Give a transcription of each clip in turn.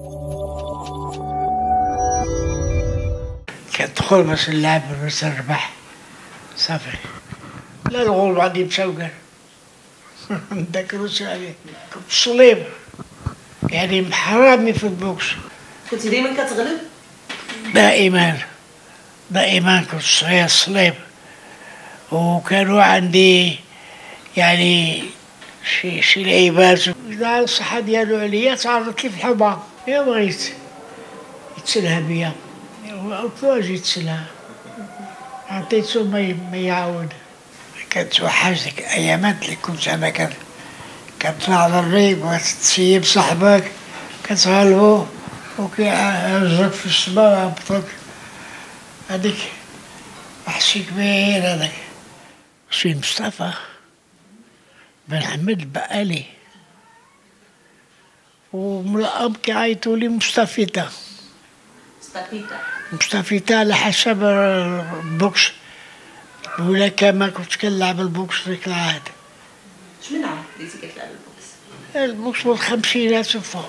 كتدخل باش نلعب باش نربح صافي. لا الغول غادي مشاوكر نذكروش عليه. كنت صليب يعني محرمي في البوكس. كنتي دايما كتغلب؟ دائما كنت صغير صليب، وكانوا عندي يعني شي لعيبات إذا الصحة ديالو عليا تعرضت لي في الحومة، يا بغيت يتسلها بيا واش يتسلها، عطيتو ما يعاود. كتوحش ديك الأيامات اللي كنت أنا كنطلع للريب وتسيب صاحبك كتغلبو وكيهزك في السما ويهبطك، هذيك وحشي كبير هذاك. سي مصطفى بن حمد البقالي، ومن الأب كيعيطولي مصطفيتا على حسب البوكس، ولا كما كنت كنلعب البوكس ديك العهد. شمن عام بديتي كتلعب البوكس؟ البوكس من الخمسينات وفوق،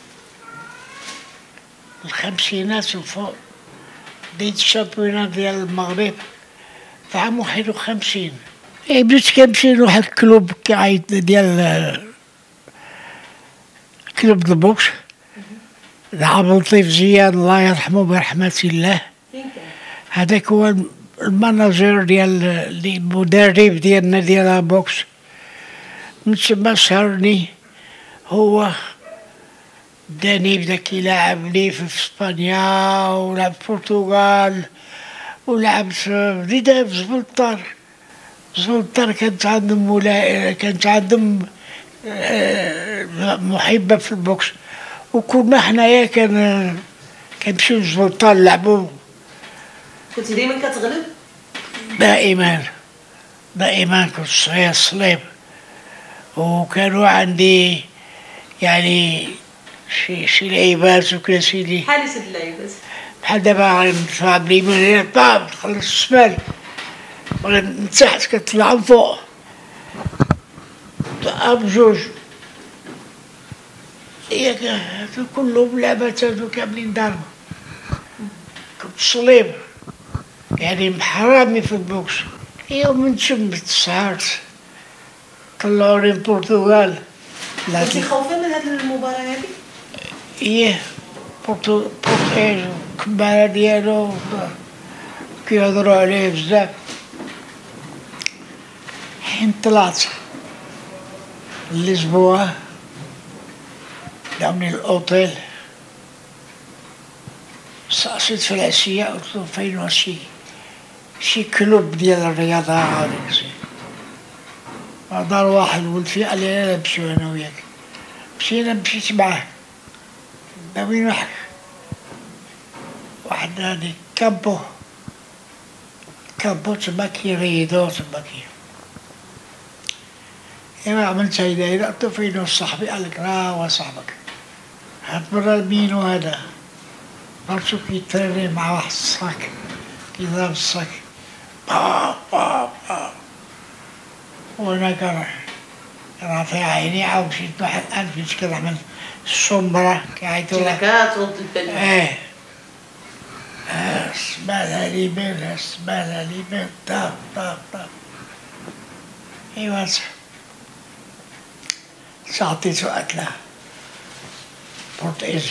الخمسينات وفوق. بديت الشامبيونات ديال المغرب في عام 51. بديت كنمشي لواحد الكلوب كيعيط ديال كلوب البوكس، عبد اللطيف زياد الله يرحمه برحمة الله. هذاك هو الماناجر ديال المدرب ديالنا ديال البوكس. من تما شهرني هو، داني بدا كيلاعبني في اسبانيا ولعب في البرتغال ولعبت بديت في زبلطار كانت عندهم محبة في البوكس، وكنا حنايا كنمشيو لزبلطار نلعبو. كنتي دايما كتغلب؟ دائما كنت صغير صليب، وكانوا عندي يعني شي لعيبات وكذا سيدي. بحال هاد اللعيبات؟ بحال دابا غندفع باليمين طاب تخلص الشمال، من تحت كتطلع من فوق بجوج. ياك كلهم لعبات هادو كاملين ضربة. كنت صليب يعني محرمي في البوكس. من تشمت سهرت طلعوني البرتغال. كنتي خوفة من هاد المباراة هادي؟ برتغال الكبارة ديالو كيهضروا عليه بزاف. حين طلعت لليسبوا داوني للأوتيل، سقسيت في العشية قلتلو فين هو شي كلوب ديال الرياضة هاذيك. دار واحد ولد فيه قال لي لا نمشيو أنا وياك. مشيت معاه داوين واحد هادي كامبو تما كيريدو تما إيوا عملت هاي دايرة. قلتلو فين هو صاحبي؟ قالك هو صاحبك. هاد مرة مينو هذا؟ عرفتو كيتريني مع واحد الصاك كيضرب الصاك وانا كنعطي عيني. عاود مشيت واحد بديت كنعمل السمرة كيعيطو لها. كترد البال. السمالة اليمين السمالة اليمين طاب. إيوا عطيتو أكلة بورتيزي.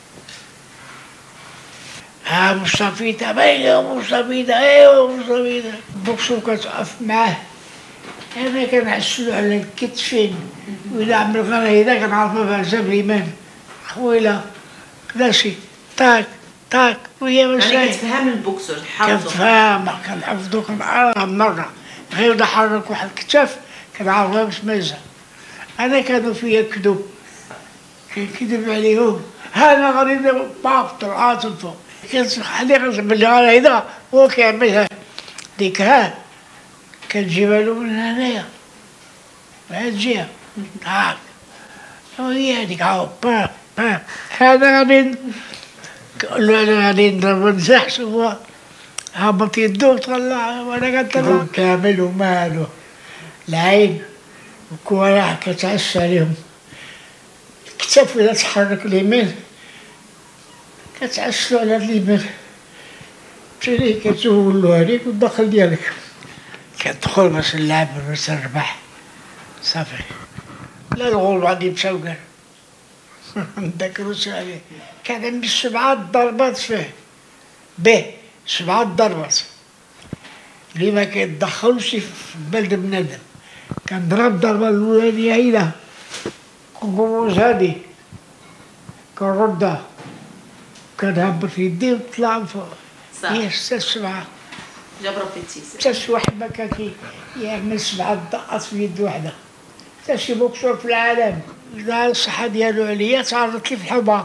مصطفيتا باينة مصطفيتا، ايوا مصطفيتا. بوكسو كتوقف معاه انا كنعسلو على الكتفين، وإلا عمل غير هدا كنعرفو بحساب اليمين خويلة كلاسيك طاك وهي مسائل. يعني كتفهم البوكسر تحفظو؟ كنحفظو كنعرفها مرة غير نحرك واحد الكتاف كنعرفها باش ما يزهق. أنا كانوا فيا كذوب كيكذب عليهم. أنا غادي طلعات الفوق كنخليه باللي هذا هو كيعملها ديك كتجيبها له من هنايا من هاد الجهة هاك وهي هاديك عاود هذا غادي نضرب نزحش هو هبط يدو طلع وانا كنطلع كامل ومالو العين والكوارع كتعس عليهم. الكتاف إذا تحرك اليمين كتعسلو على الليبان، تمشي كتقول له هذيك والدخل ديالك، كتدخل باش نلعب باش نربح صافي. لا الغول غادي مشاو كاع نذكروش عليه، كان عندي 7 ضربات فيه، به 7 ضربات اللي ما كيتدخلوش في بلد بنادم. كنضرب الضربة الأولانية هيدا كنقوز هادي كنردها كنهبط في يدي ونطلع من فوق. هي 6 7 جاب ربي التيسير. حتى شي واحد ما كان كيعمل 7 دقات في يد واحدة، حتى شي بوكسور في العالم. لا الصحة ديالو عليا تعرضت لي في الحبار،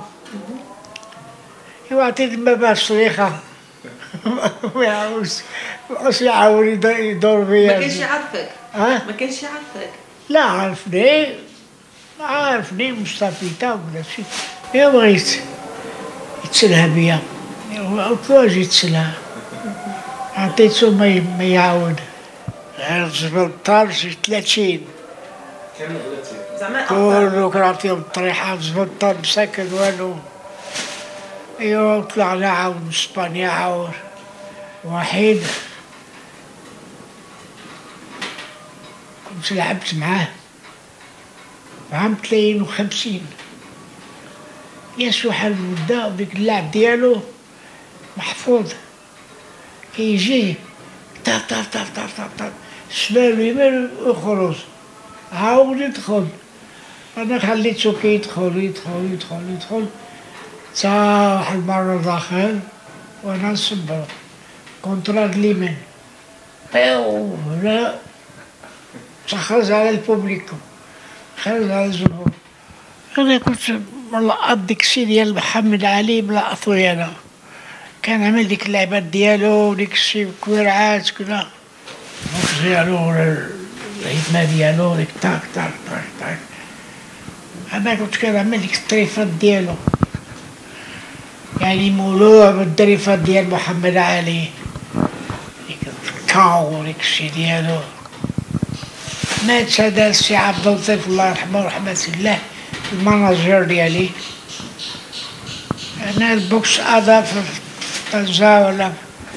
يعطيك ما باش صريخة ما يعاودش يدور فيا. ما كانش يعرفك؟ ما كانش يعرفك؟ لا عرفني مصطفيتا وكل شيء. يا بغيت يتسلها بيا، قلت له اجي يتسلها، عطيتو ما يعاود. غير زبلطار شي 30 كامل 30 كلو كنعطيهم الطريحة زبلطار مساكن والو. ايوا طلعنا عاود من اسبانيا عاود وحيد كنت لعبت معاه في عام 53. يسوى حال المدة وديك اللعب ديالو محفوظ، كيجي طر طر طر طر طر طر شمال ويمين وخروج عاود يدخل. أنا خليتو كيدخل يدخل تا واحد المرة داخل وأنا نصبرو كونترا اليمين لا خرج على البوبليكو، خرج على الجمهور. أنا كنت ملقط ديك الشي ديال محمد علي ملقطوه أنا، كان عامل ديك اللعبات ديالو وديك الشي كويرعات كدا البوكس ديالو الهدمة ديالو ديك تاك تاك تاك تاك. أنا كنت كنعمل ديك الطريفات ديالو، يعني مولوع بالطريفات ديال محمد علي، ديك الكاو وديك الشي ديالو. مات هذا السي عبد اللطيف الله يرحمه ورحمة الله الماناجر ديالي. أنا البوكس هذا في طنجة ولا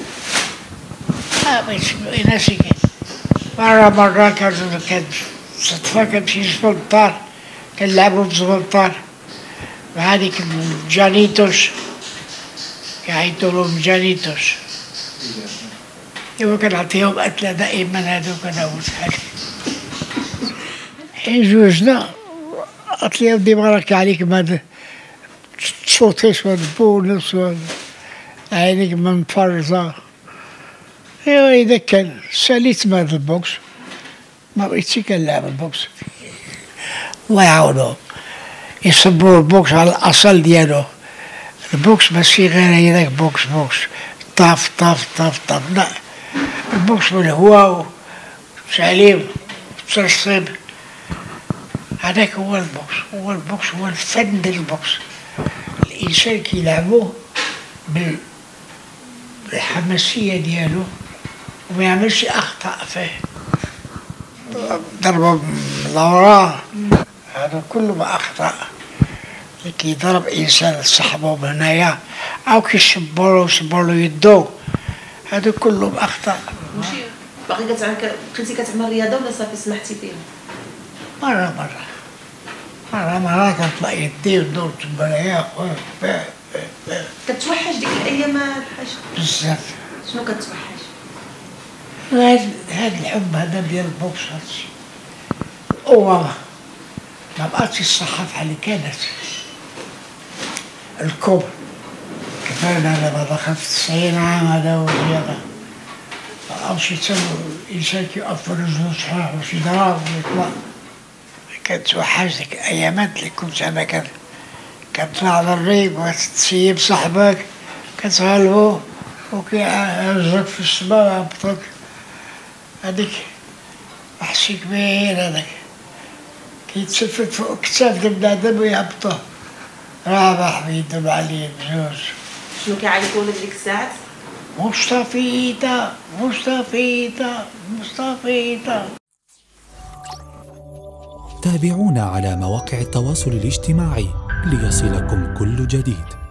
ناسي. مرة كان صدفة كنمشي لزبلطار كنلعبو بزبلطار مع هاديك الجانيتوش كيعيطولهم جانيتوش. إوا كنعطيهم أكلة دائما هادوك أنا وشحال. حين جوجنا قالت لي ودي ما راك عليك ما تشوطيش هاد البونس عينيك مفرزة. إيوا إذا كان ساليت من هاد البوكس ما بغيتش كنلعب البوكس. الله يعاونهم يصبروا البوكس على الأصل ديالو. البوكس ماشي غير هداك بوكس طاف طاف طاف طاف، لا البوكس بالهوا وتعليم وترصيب. هذاك هو البوكس هو الفن ديال البوكس. الإنسان كيلعبو بالحماسية ديالو وما يعملش أخطاء فيه. ضربة من الوراء هذا كله ما أخطاء. اللي كيضرب إنسان صاحبو من هنايا أو كيشبرو يدو هذا كله بأخطاء. باقي كنتي كتعمل رياضة ولا صافي سمحتي فيها؟ مرة كنطلع يدي وندور تما يا خويا. كتوحش ديك الأيام الحاج؟ بزاف. شنو كتوحش؟ هاد الحب هذا ديال البوكس هادشي القوة ما بقاتش الصحة بحال اللي كانت. الكبر كفاية أنا دابا داخل في 90 عام هذا وزيادة، مبقاوش الإنسان كيوقف رجلو صحيح باش يضرب ويطلع. كتوحش ديك الأيامات اللي كنت أنا كنطلع على الريب وتسيب صاحبك كتغلبو وكيهزك في السما ويهبطك. هذيك وحشي كبير هذاك كيتسفد فوق كتاف بنادم ويهبطوه رابح بيدو معليم بجوج. شنو كيعيطوا لك ديك الساعات؟ مصطفيتا. تابعونا على مواقع التواصل الاجتماعي ليصلكم كل جديد.